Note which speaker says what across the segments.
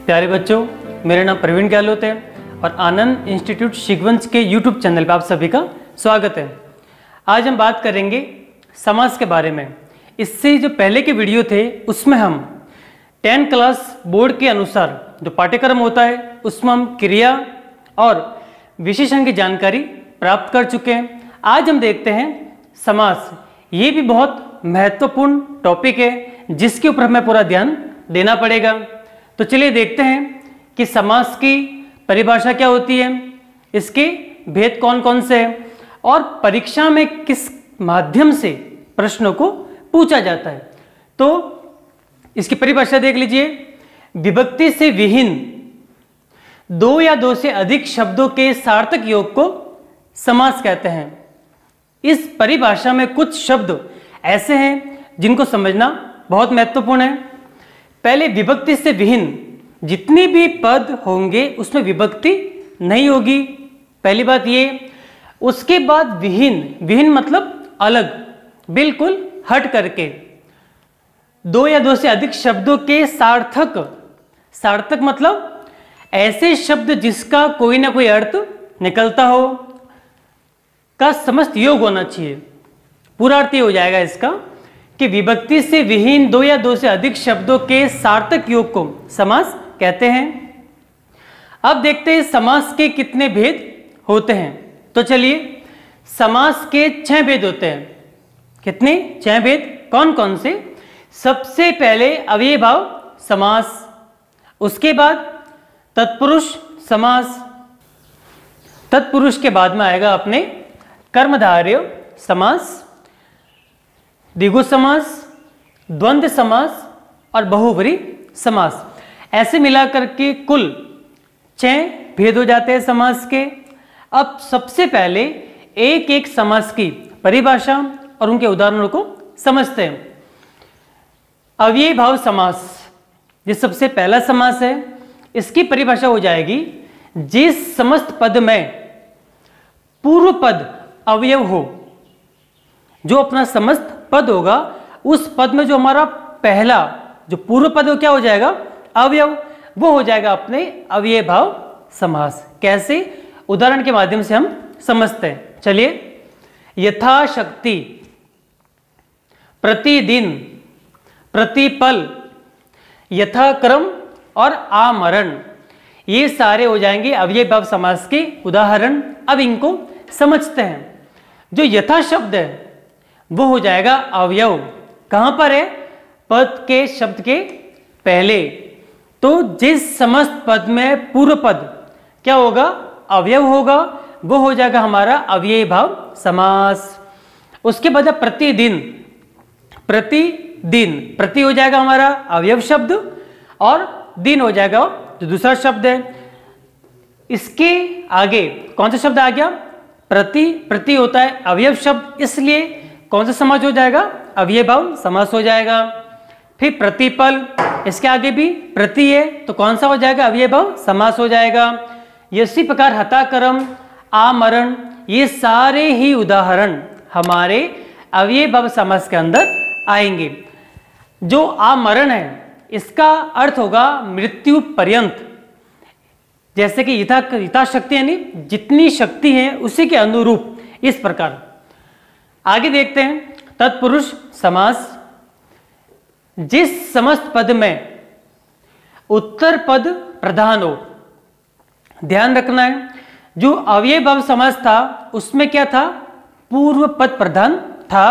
Speaker 1: प्यारे बच्चों, मेरा नाम प्रवीण गहलोत है और आनंद इंस्टीट्यूट शिगवंश के यूट्यूब चैनल पर आप सभी का स्वागत है। आज हम बात करेंगे समास के बारे में। इससे जो पहले के वीडियो थे उसमें हम 10 क्लास बोर्ड के अनुसार जो पाठ्यक्रम होता है उसमें हम क्रिया और विशेषण की जानकारी प्राप्त कर चुके हैं। आज हम देखते हैं समास। ये भी बहुत महत्वपूर्ण टॉपिक है जिसके ऊपर हमें पूरा ध्यान देना पड़ेगा। तो चलिए देखते हैं कि समास की परिभाषा क्या होती है, इसके भेद कौन कौन से हैं और परीक्षा में किस माध्यम से प्रश्नों को पूछा जाता है। तो इसकी परिभाषा देख लीजिए। विभक्ति से विहीन दो या दो से अधिक शब्दों के सार्थक योग को समास कहते हैं। इस परिभाषा में कुछ शब्द ऐसे हैं जिनको समझना बहुत महत्वपूर्ण है। पहले विभक्ति से विहीन जितने भी पद होंगे उसमें विभक्ति नहीं होगी, पहली बात ये। उसके बाद विहीन, विहीन मतलब अलग, बिल्कुल हट करके। दो या दो से अधिक शब्दों के सार्थक, सार्थक मतलब ऐसे शब्द जिसका कोई ना कोई अर्थ निकलता हो, का समस्त योग होना चाहिए। पूरा अर्थ ये हो जाएगा इसका कि विभक्ति से विहीन दो या दो से अधिक शब्दों के सार्थक योग को समास कहते हैं। अब देखते हैं समास के कितने भेद होते हैं। तो चलिए, समास के 6 भेद होते हैं। कितने? 6 भेद। कौन कौन से? सबसे पहले अव्ययीभाव समास, उसके बाद तत्पुरुष समास, तत्पुरुष के बाद में आएगा अपने कर्मधारय समास, द्विगु समास, द्वंद्व समास और बहुव्रीहि समास। ऐसे मिलाकर के कुल 6 भेद हो जाते हैं समास के। अब सबसे पहले एक एक समास की परिभाषा और उनके उदाहरणों को समझते हैं। अव्ययीभाव समास, ये सबसे पहला समास है। इसकी परिभाषा हो जाएगी जिस समस्त पद में पूर्व पद अवयव हो। जो अपना समस्त पद होगा उस पद में जो हमारा पहला जो पूर्व पद हो क्या हो जाएगा? अवयव, वो हो जाएगा अपने अव्ययीभाव समास। कैसे? उदाहरण के माध्यम से हम समझते हैं। चलिए, यथाशक्ति, प्रतिदिन, प्रतिपल, यथाक्रम और आमरण, ये सारे हो जाएंगे अव्ययीभाव समास के उदाहरण। अब इनको समझते हैं। जो यथा शब्द है वो हो जाएगा अवयव। कहां पर है? पद के शब्द के पहले। तो जिस समस्त पद में पूर्व पद क्या होगा? अवयव होगा, वो हो जाएगा हमारा अव्ययीभाव समास। उसके बाद प्रतिदिन, प्रतिदिन, प्रति हो जाएगा हमारा अवयव शब्द और दिन हो जाएगा जो दूसरा शब्द है। इसके आगे कौन सा शब्द आ गया? प्रति। प्रति होता है अवयव शब्द, इसलिए कौन सा समास हो जाएगा? अव्ययीभाव समास हो जाएगा। फिर प्रतिपल, इसके आगे भी प्रति है तो कौन सा हो जाएगा? अव्ययीभाव समास हो जाएगा। इसी प्रकार हताकरम, आमरण, ये सारे ही उदाहरण हमारे अव्ययीभाव समास के अंदर आएंगे। जो आमरण है इसका अर्थ होगा मृत्यु पर्यंत। जैसे कि यथाशक्ति यानी जितनी शक्ति है उसी के अनुरूप, इस प्रकार। आगे देखते हैं तत्पुरुष समास। जिस समस्त पद में उत्तर पद प्रधान हो, ध्यान रखना है। जो अव्ययीभाव समास था उसमें क्या था? पूर्व पद प्रधान था।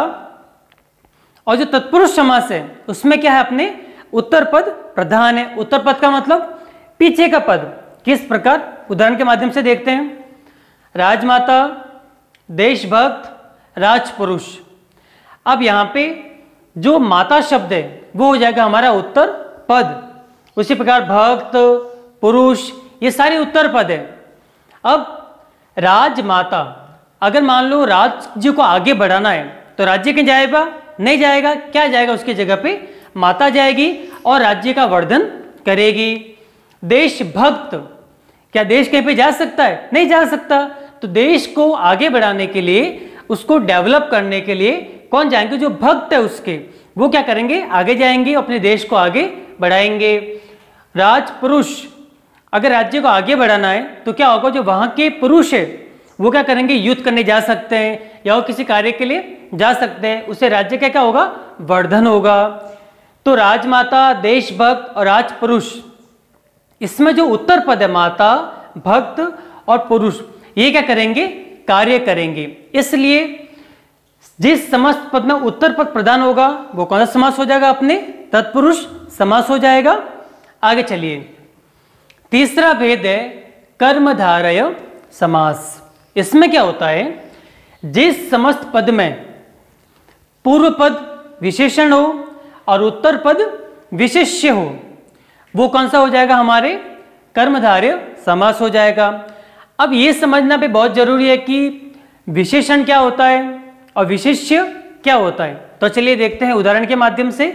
Speaker 1: और जो तत्पुरुष समास है उसमें क्या है? अपने उत्तर पद प्रधान है। उत्तर पद का मतलब पीछे का पद। किस प्रकार? उदाहरण के माध्यम से देखते हैं। राजमाता, देशभक्त, राजपुरुष। अब यहां पे जो माता शब्द है वो हो जाएगा हमारा उत्तर पद। उसी प्रकार भक्त, पुरुष, ये सारे उत्तर पद है। अब राजमाता, अगर मान लो राज्य को आगे बढ़ाना है तो राज्य कहीं जाएगा? नहीं जाएगा। क्या जाएगा? उसकी जगह पे माता जाएगी और राज्य का वर्धन करेगी। देशभक्त, क्या देश कहीं पे जा सकता है? नहीं जा सकता। तो देश को आगे बढ़ाने के लिए, उसको डेवलप करने के लिए कौन जाएंगे? जो भक्त है उसके, वो क्या करेंगे? आगे जाएंगे, अपने देश को आगे बढ़ाएंगे। राजपुरुष, अगर राज्य को आगे बढ़ाना है तो क्या होगा, जो वहां के पुरुष है वो क्या करेंगे, युद्ध करने जा सकते हैं या वो किसी कार्य के लिए जा सकते हैं, उससे राज्य का क्या होगा, वर्धन होगा। तो राजमाता, देशभक्त और राजपुरुष, इसमें जो उत्तर पद है माता, भक्त और पुरुष, ये क्या करेंगे, कार्य करेंगे। इसलिए जिस समस्त पद में उत्तर पद प्रधान होगा वो कौन सा समास हो जाएगा, अपने तत्पुरुष समास हो जाएगा। आगे चलिए, तीसरा भेद है कर्मधारय समास। इसमें क्या होता है, जिस समस्त पद में पूर्व पद विशेषण हो और उत्तर पद विशेष्य हो वो कौन सा हो जाएगा, हमारे कर्मधारय समास हो जाएगा। अब ये समझना भी बहुत जरूरी है कि विशेषण क्या होता है और विशेष्य क्या होता है। तो चलिए देखते हैं उदाहरण के माध्यम से।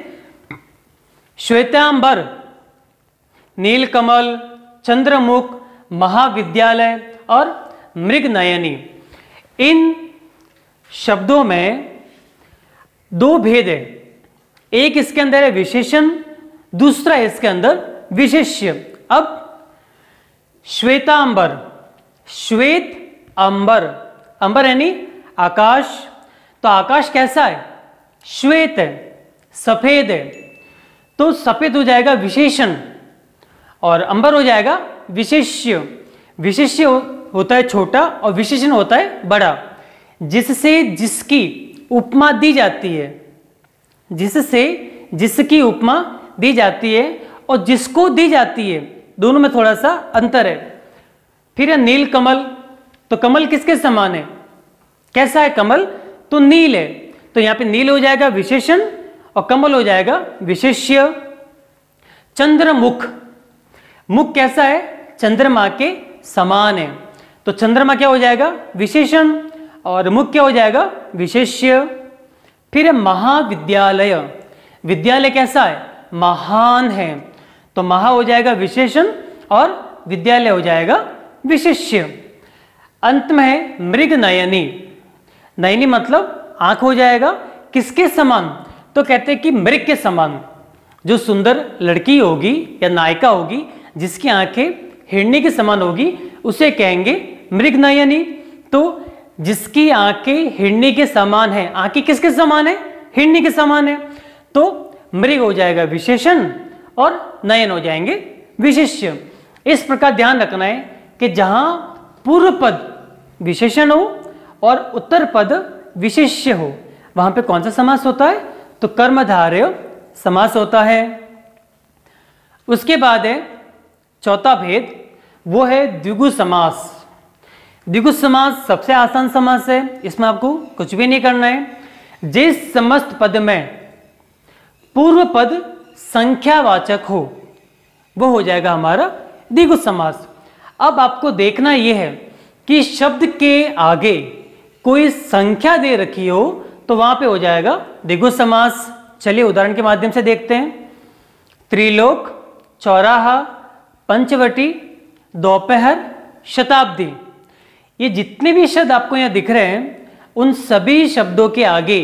Speaker 1: श्वेतांबर, नीलकमल, चंद्रमुख, महाविद्यालय और मृगनयनी, इन शब्दों में दो भेद है। एक इसके अंदर है विशेषण, दूसरा इसके अंदर विशेष्य। अब श्वेतांबर, श्वेत अंबर, अंबर यानी आकाश, तो आकाश कैसा है, श्वेत है, सफेद है, तो सफेद हो जाएगा विशेषण और अंबर हो जाएगा विशेष्य। विशेष्य होता है छोटा और विशेषण होता है बड़ा, जिससे जिसकी उपमा दी जाती है, जिससे जिसकी उपमा दी जाती है और जिसको दी जाती है, दोनों में थोड़ा सा अंतर है। फिर है नीलकमल, तो कमल किसके समान है, कैसा है कमल, तो नील है, तो यहां पे नील हो जाएगा विशेषण और कमल हो जाएगा विशेष्य। चंद्रमुख, मुख कैसा है, चंद्रमा के समान है, तो चंद्रमा क्या हो जाएगा विशेषण और मुख क्या हो जाएगा विशेष्य। फिर है महाविद्यालय, विद्यालय कैसा है, महान है, तो महा हो जाएगा विशेषण और विद्यालय हो जाएगा विशेष्य। अंत में है मृगनयनी, नयनी मतलब आंख हो जाएगा, किसके समान, तो कहते हैं कि मृग के समान, जो सुंदर लड़की होगी या नायिका होगी जिसकी आंखें हिरणी के समान होगी उसे कहेंगे मृगनयनी। तो जिसकी आंखें हिरणी के समान है, आंखें किसके समान है, हिरणी के समान है, तो मृग हो जाएगा विशेषण और नयन हो जाएंगे विशेष्य। इस प्रकार ध्यान रखना है कि जहां पूर्व पद विशेषण हो और उत्तर पद विशेष्य हो वहां पे कौन सा समास होता है, तो कर्मधारय समास होता है। उसके बाद है चौथा भेद, वो है द्विगु समास। द्विगु समास सबसे आसान समास है, इसमें आपको कुछ भी नहीं करना है। जिस समस्त पद में पूर्व पद संख्यावाचक हो वो हो जाएगा हमारा द्विगु समास। अब आपको देखना यह है कि शब्द के आगे कोई संख्या दे रखी हो तो वहां पे हो जाएगा द्विगु समास। चलिए उदाहरण के माध्यम से देखते हैं। त्रिलोक, चौराहा, पंचवटी, दोपहर, शताब्दी, ये जितने भी शब्द आपको यहाँ दिख रहे हैं उन सभी शब्दों के आगे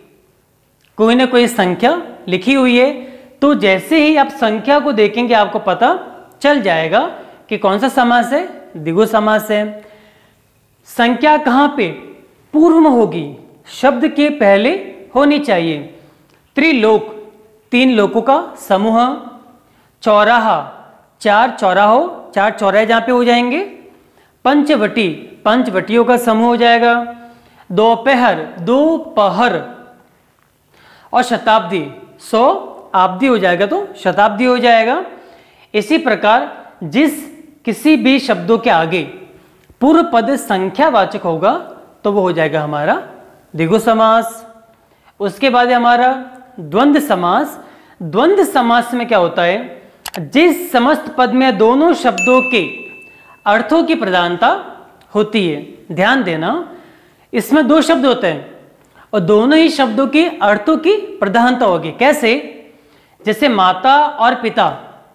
Speaker 1: कोई ना कोई संख्या लिखी हुई है। तो जैसे ही आप संख्या को देखेंगे आपको पता चल जाएगा कि कौन सा समास है, द्विगु समास है। संख्या कहाँ पे, पूर्व में होगी, शब्द के पहले होनी चाहिए। त्रिलोक, तीन लोकों का समूह। चौराहा, चार चौराहों, चार चौराहे जहां पे हो जाएंगे। पंचवटी, पंचवटियों का समूह हो जाएगा। दोपहर, दो पहर। और शताब्दी, 100 आब्दी हो जाएगा तो शताब्दी हो जाएगा। इसी प्रकार जिस किसी भी शब्दों के आगे पूर्व पद संख्यावाचक होगा तो वो हो जाएगा हमारा द्विगु समास। उसके बाद है हमारा द्वंद्व समास। द्वंद्व समास में क्या होता है, जिस समस्त पद में दोनों शब्दों के अर्थों की प्रधानता होती है। ध्यान देना, इसमें दो शब्द होते हैं और दोनों ही शब्दों के अर्थों की प्रधानता होगी। कैसे, जैसे माता और पिता।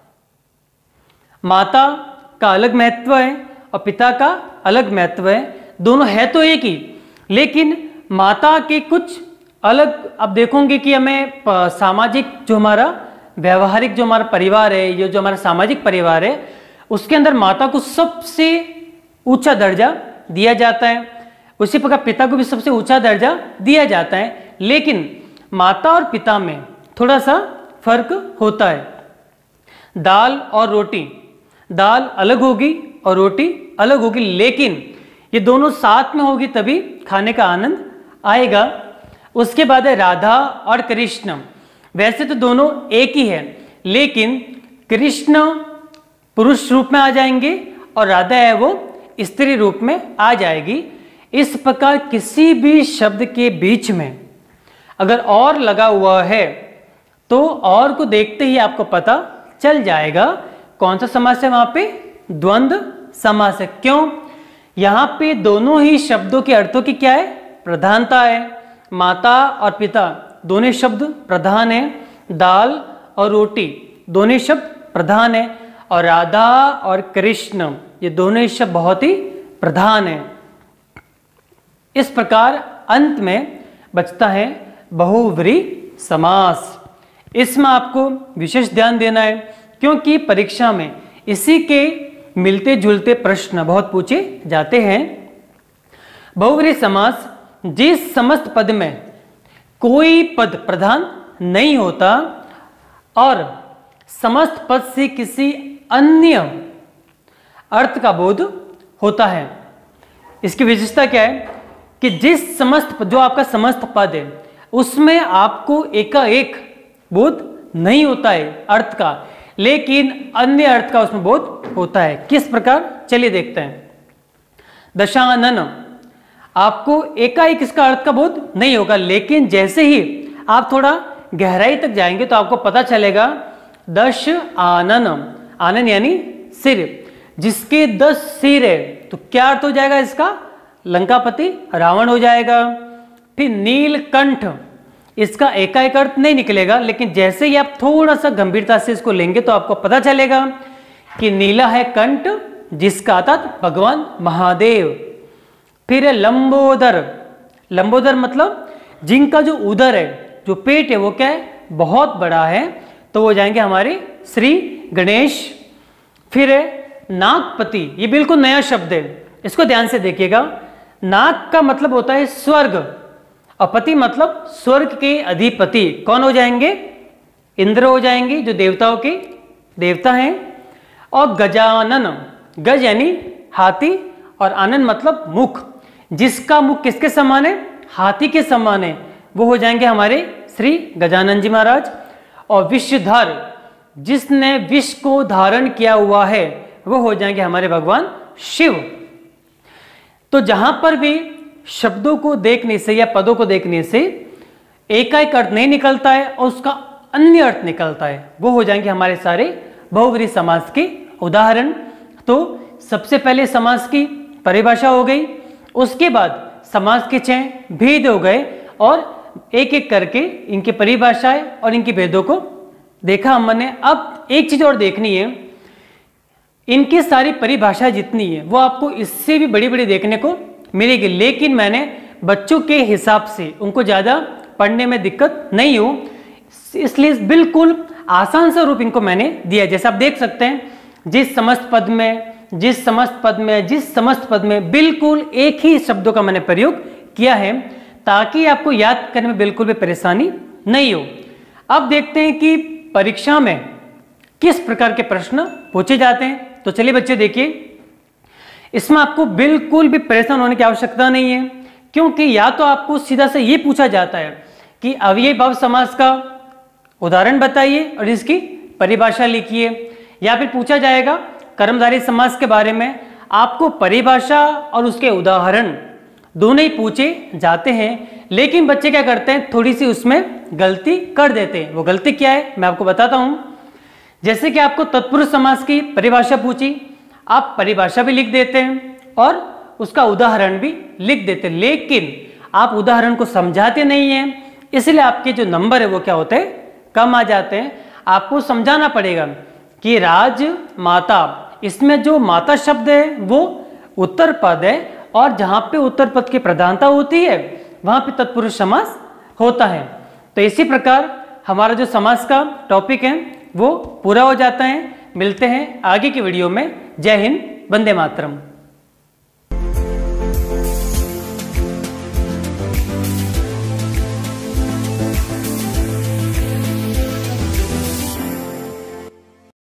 Speaker 1: माता का अलग महत्व है और पिता का अलग महत्व है, दोनों है तो एक ही, लेकिन माता के कुछ अलग। अब देखोगे कि हमें सामाजिक जो हमारा व्यवहारिक जो हमारा परिवार है, ये जो हमारा सामाजिक परिवार है, उसके अंदर माता को सबसे ऊंचा दर्जा दिया जाता है। उसी प्रकार पिता को भी सबसे ऊंचा दर्जा दिया जाता है, लेकिन माता और पिता में थोड़ा सा फर्क होता है। दाल और रोटी, दाल अलग होगी और रोटी अलग होगी, लेकिन ये दोनों साथ में होगी तभी खाने का आनंद आएगा। उसके बाद है राधा और कृष्ण। वैसे तो दोनों एक ही है, लेकिन कृष्ण पुरुष रूप में आ जाएंगे और राधा है वो स्त्री रूप में आ जाएगी। इस प्रकार किसी भी शब्द के बीच में अगर और लगा हुआ है तो और को देखते ही आपको पता चल जाएगा कौन सा समास है, वहां पे द्वंद्व समास है। क्यों? यहां पे दोनों ही शब्दों के अर्थों की क्या है, प्रधानता है। माता और पिता दोनों शब्द प्रधान है, दाल और रोटी दोनों शब्द प्रधान है, और राधा और कृष्ण ये दोनों शब्द बहुत ही प्रधान है। इस प्रकार अंत में बचता है बहुव्रीहि समास। इसमें आपको विशेष ध्यान देना है, क्योंकि परीक्षा में इसी के मिलते जुलते प्रश्न बहुत पूछे जाते हैं। बहुव्रीहि समास, जिस समस्त पद में कोई पद प्रधान नहीं होता और समस्त पद से किसी अन्य अर्थ का बोध होता है। इसकी विशेषता क्या है कि जिस समस्त जो आपका समस्त पद है उसमें आपको एकाएक बोध नहीं होता है अर्थ का, लेकिन अन्य अर्थ का उसमें बोध होता है। किस प्रकार, चलिए देखते हैं। दशानन, आपको एकाएक इसका अर्थ का बोध नहीं होगा, लेकिन जैसे ही आप थोड़ा गहराई तक जाएंगे तो आपको पता चलेगा। दश आनन, आनन यानी सिर, जिसके 10 सिर है तो क्या अर्थ हो जाएगा इसका, लंकापति रावण हो जाएगा। फिर नीलकंठ, इसका एकाएक अर्थ नहीं निकलेगा, लेकिन जैसे ही आप थोड़ा सा गंभीरता से इसको लेंगे तो आपको पता चलेगा कि नीला है कंठ, जिसका अर्थात भगवान महादेव। फिर है लंबोदर, लंबोदर मतलब जिनका जो उदर है, जो पेट है वो क्या है, बहुत बड़ा है, तो वो जाएंगे हमारे श्री गणेश। फिर है नागपति, ये बिल्कुल नया शब्द है, इसको ध्यान से देखिएगा। नाग का मतलब होता है स्वर्ग, और पति मतलब स्वर्ग के अधिपति। कौन हो जाएंगे, इंद्र हो जाएंगे, जो देवताओं के देवता हैं। और गजानन, गज यानी हाथी, और आनन मतलब मुख, जिसका मुख किसके समान है, हाथी के समान है, वो हो जाएंगे हमारे श्री गजानन जी महाराज। और विषधर, जिसने विष को धारण किया हुआ है, वो हो जाएंगे हमारे भगवान शिव। तो जहां पर भी शब्दों को देखने से या पदों को देखने से एकाएक अर्थ नहीं निकलता है और उसका अन्य अर्थ निकलता है, वो हो जाएंगे हमारे सारे बहुव्रीहि समास के उदाहरण। तो सबसे पहले समास की परिभाषा हो गई, उसके बाद समास के 6 भेद हो गए, और एक एक करके इनकी परिभाषाएं और इनके भेदों को देखा हमने। अब एक चीज और देखनी है, इनकी सारी परिभाषाएं जितनी है वो आपको इससे भी बड़ी बड़ी देखने को मिलेगी, लेकिन मैंने बच्चों के हिसाब से उनको ज़्यादा पढ़ने में दिक्कत नहीं हो, इसलिए बिल्कुल आसान सा रूप इनको मैंने दिया। जैसे आप देख सकते हैं, जिस समस्त पद में, जिस समस्त पद में, जिस समस्त पद में, बिल्कुल एक ही शब्दों का मैंने प्रयोग किया है, ताकि आपको याद करने में बिल्कुल भी परेशानी नहीं हो। अब देखते हैं कि परीक्षा में किस प्रकार के प्रश्न पूछे जाते हैं। तो चलिए बच्चे देखिए, इसमें आपको बिल्कुल भी परेशान होने की आवश्यकता नहीं है, क्योंकि या तो आपको सीधा से ये पूछा जाता है कि अव्ययी भाव समास का उदाहरण बताइए और इसकी परिभाषा लिखिए, या फिर पूछा जाएगा कर्मधारय समास के बारे में, आपको परिभाषा और उसके उदाहरण दोनों ही पूछे जाते हैं। लेकिन बच्चे क्या करते हैं, थोड़ी सी उसमें गलती कर देते हैं। वो गलती क्या है मैं आपको बताता हूं। जैसे कि आपको तत्पुरुष समास की परिभाषा पूछी, आप परिभाषा भी लिख देते हैं और उसका उदाहरण भी लिख देते हैं, लेकिन आप उदाहरण को समझाते नहीं हैं, इसलिए आपके जो नंबर है वो क्या होते हैं, कम आ जाते हैं। आपको समझाना पड़ेगा कि राज माता, इसमें जो माता शब्द है वो उत्तर पद है, और जहां पे उत्तर पद की प्रधानता होती है वहां पे तत्पुरुष समास होता है। तो इसी प्रकार हमारा जो समास का टॉपिक है वो पूरा हो जाता है। मिलते हैं आगे की वीडियो में। जय हिंद, वंदे मातरम।